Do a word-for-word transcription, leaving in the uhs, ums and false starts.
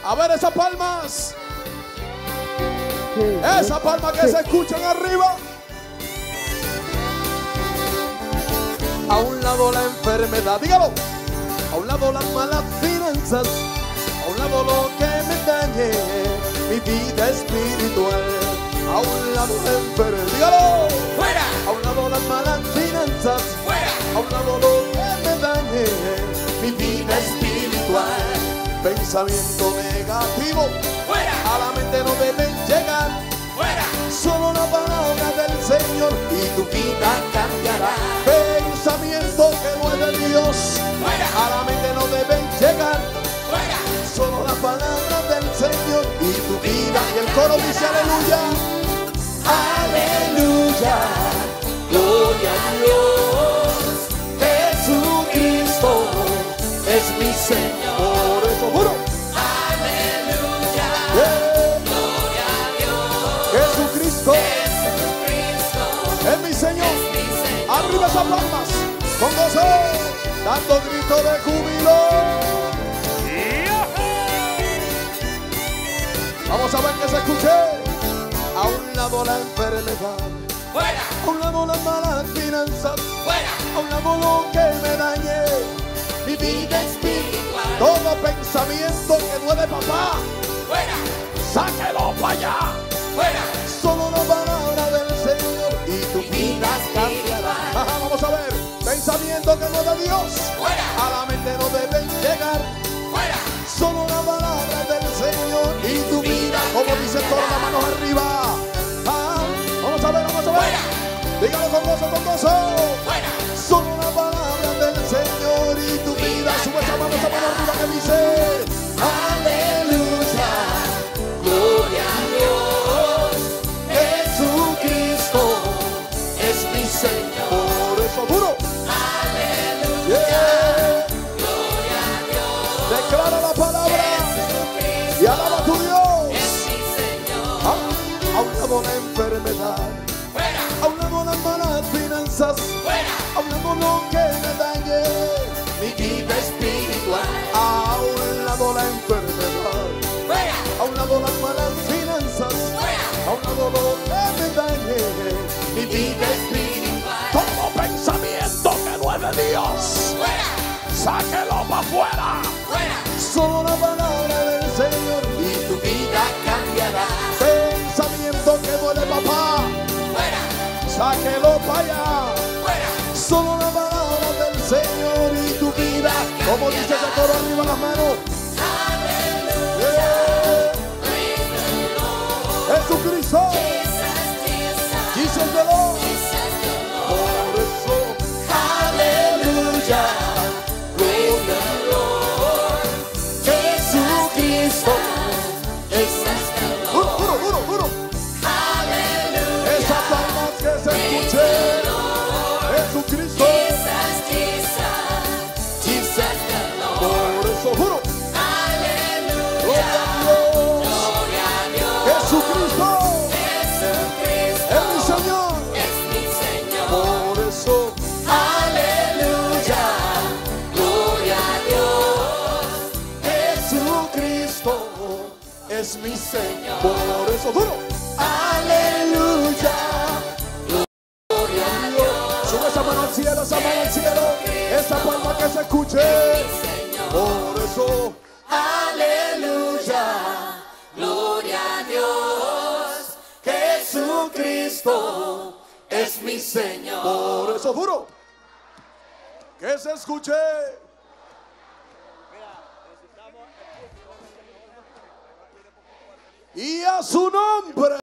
A ver esas palmas. Esa palma que se escuchan arriba. A un lado la enfermedad, dígalo. A un lado las malas finanzas. A un lado lo que me dañe mi vida espiritual. A un lado la enfermedad, dígalo. ¡Fuera! A un lado las malas finanzas. ¡Fuera! A un lado lo que me dañe mi vida espiritual. Pensamiento negativo ¡Fuera! a la mente no deben llegar. ¡Fuera! Solo la palabra del Señor y tu vida cambiará. Pensamiento que no es de Dios, ¡fuera! a la mente no deben llegar. ¡Fuera! Solo la palabra del Señor y tu vida. Y el coro dice aleluya. Aleluya, gloria a Dios. Jesucristo es mi Señor. Por eso juro. Aleluya, Yeah. gloria a Dios. Jesucristo Jesucristo es mi Señor. es mi Señor. Arriba esas palmas con gozo, dando grito de júbilo. Vamos a ver que se escuche. A un lado la enfermedad, ¡Fuera! a un lado las malas finanzas, ¡Fuera! a un lado lo que me dañe mi vida espiritual. Todo pensamiento que no es de papá, ¡Fuera! sáquelo para allá. ¡Fuera! Solo la palabra del Señor y tu vida cambiará. Ajá, vamos a ver. Pensamiento que no es de Dios, ¡Fuera! a la mente no deben llegar. ¡Fuera! Solo la palabra del Señor y tu vida. Como dice todas las manos arriba. Ah, vamos a ver, vamos a ver. ¡Fuera! Dígalo con gozo, con gozo. ¡Fuera! Solo la palabra del Señor y tu vida. Sube esa mano, esa mano arriba que dice Aleluya, gloria a Dios. Jesucristo es mi Señor. por eso duro. Aleluya, Yeah. gloria a Dios. Declara la palabra Jesucristo y alaba a tu Dios. es mi Señor. Ah, a un lado la enfermedad, Fuera, a un lado las malas finanzas, fuera, a un lado lo que me dañe mi vida espiritual. A un lado la enfermedad, fuera, a un lado las malas finanzas, fuera, a un lado lo que me dañe mi vida espiritual. Todo pensamiento que no es de Dios, fuera, sáquelo para afuera. fuera. Solo la palabra del Señor y tu vida cambiará. Pensamiento que no es de papá, Fuera, sáquelo para allá. fuera, Solo la palabra del Señor y tu vida. Como dice ese coro arriba las manos. aleluya, Yeah. praise the Lord. Jesucristo, Jesus, Jesus, Jesus the Lord. Jesus the Lord. Por eso, Aleluya, praise the Lord. Jesucristo, Jesus the duro, Lord. duro, duro, duro. Aleluya, Esas palmas que se escuchen. Jesucristo, Jesus, Jesus, Jesus the Lord. por eso juro. Aleluya, Gloria a Dios. gloria a Dios. Jesucristo Jesucristo es mi Señor. es mi Señor. Por eso, Aleluya, gloria a Dios. Jesucristo es mi Señor. Por eso duro. Aleluya, gloria a Dios. Sube esa mano al cielo, esa mano al cielo. Esa palma que se escuche. Por eso, Aleluya, gloria a Dios. Jesucristo es mi Señor. por eso duro. Que se escuche. Y a su nombre.